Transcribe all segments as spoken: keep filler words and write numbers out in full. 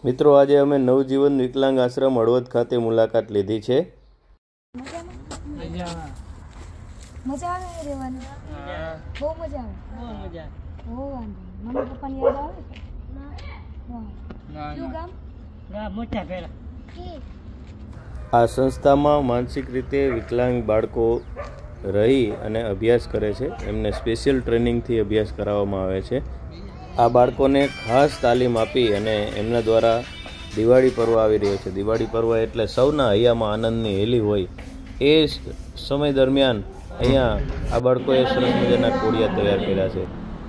મિત્રો આજે અમે નવજીવન વિકલાંગ આશ્રમ હળવદ ખાતે મુલાકાત લીધી છે। મજા આવે રહેવાની, બહુ મજા આવે, બહુ મજા બહુ વાંધો મમ્મી પપ્પાની યાદ આવે ના શું ગામ ના મોટા પેલા। આ સંસ્થામાં માનસિક રીતે વિકલાંગ બાળકો રહી અને અભ્યાસ કરે છે। એમને સ્પેશિયલ ટ્રેનિંગથી અભ્યાસ કરાવવામાં આવે છે। આ બાળકોને ખાસ તાલીમ આપી અને એમના દ્વારા દિવાળી પર્વ આવી રહ્યો છે। દિવાળી પર્વ એટલે સૌના હૈયામાં આનંદની હેલી હોય। એ સમય દરમિયાન અહીંયા આ બાળકોએ સરસ મજાના કોડિયા તૈયાર કર્યા છે।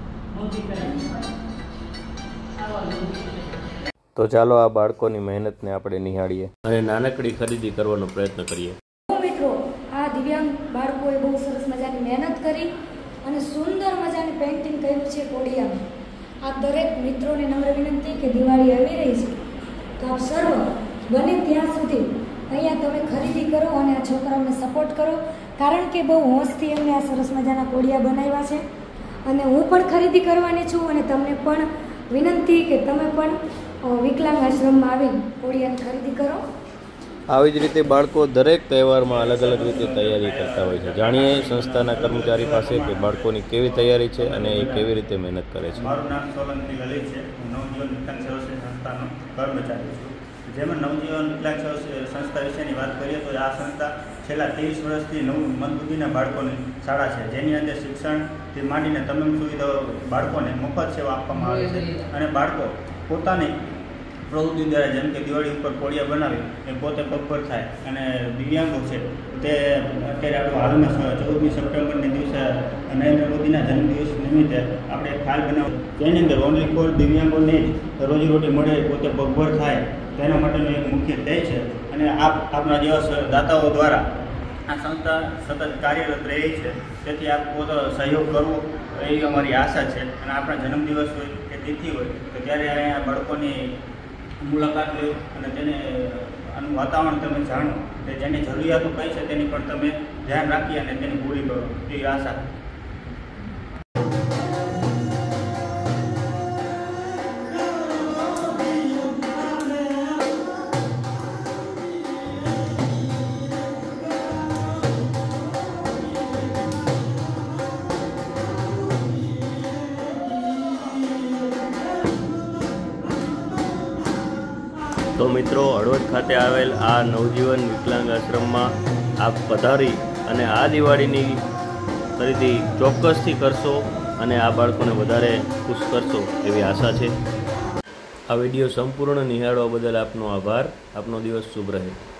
તો ચાલો આ બાળકોની મહેનતને આપણે નિહાળીએ અને નાનકડી ખરીદી કરવાનો પ્રયત્ન કરીએ। મિત્રો, આ દિવ્યાંગ બાળકોએ બહુ સરસ મજાની મહેનત કરી અને સુંદર મજાની પેઇન્ટિંગ કર્યું છે કોડિયામાં। આ દરેક મિત્રોને નમ્ર વિનંતી કે દિવાળી આવી રહી છે તો આપ સર્વ બને ત્યાં સુધી અહીંયા તમે ખરીદી કરો અને આ છોકરાઓને સપોર્ટ કરો, કારણ કે બહુ હોંશથી એમને આ સરસ મજાના કોડિયા બનાવ્યા છે અને હું પણ ખરીદી કરવાની છું અને તમને પણ વિનંતી કે તમે પણ વિકલાંગ આશ્રમમાં આવીને કોડિયાની ખરીદી કરો। આવી જ રીતે બાળકો દરેક તહેવારમાં અલગ અલગ રીતે તૈયારી કરતા હોય છે। જાણીએ સંસ્થાના કર્મચારી પાસે કે બાળકોની કેવી તૈયારી છે અને એ કેવી રીતે મહેનત કરે છે। મારું નામ સોલંકી લલિત છે। હું નવજીવન વિકલાંગ સેવા સંસ્થાનો કર્મચારી છું। જેમાં નવજીવન વિકલાંગ સેવા સંસ્થા વિશેની વાત કરીએ તો આ સંસ્થા છેલ્લા ત્રીસ વર્ષથી નવ મંદબુદ્ધિના બાળકોની શાળા છે, જેની અંદર શિક્ષણથી માંડીને તમામ સુવિધાઓ બાળકોને મફત સેવા આપવામાં આવે છે અને બાળકો પોતાની પ્રવૃત્તિ દ્વારા જેમ કે દિવાળી ઉપર કોડિયા બનાવી એ પોતે પગભર થાય અને દિવ્યાંગો છે તે અત્યારે આપણું હાલમાં ચૌદમી સપ્ટેમ્બરની દિવસે નરેન્દ્ર મોદીના જન્મદિવસ નિમિત્તે આપણે ફાઇલ બનાવ જેની અંદર ઓનલી ફોર દિવ્યાંગોને જ રોજીરોટી મળે, પોતે પગભર થાય તેના માટેનો એક મુખ્ય ધ્યેય છે અને આપ આપણા જેવા દાતાઓ દ્વારા આ સંસ્થા સતત કાર્યરત રહી છે। તેથી આપ પોતે સહયોગ કરવો એવી અમારી આશા છે અને આપણા જન્મદિવસ હોય કે તિથિ હોય તો ત્યારે અહીંયા બાળકોની મુલાકાત લો અને તેને આનું વાતાવરણ તમે જાણો કે જેની જરૂરિયાતો કઈ છે તેની પણ તમે ધ્યાન રાખી અને તેને પૂરી કરો એવી આશા। તો મિત્રો, હળવદ ખાતે આવેલ આ નવજીવન વિકલાંગ આશ્રમમાં આપ પધારી અને આ દિવાળીની ખરીદી ચોક્કસથી કરશો અને આ બાળકોને વધારે ખુશ કરશો એવી આશા છે। આ વિડીયો સંપૂર્ણ નિહાળવા બદલ આપનો આભાર। આપનો દિવસ શુભ રહે।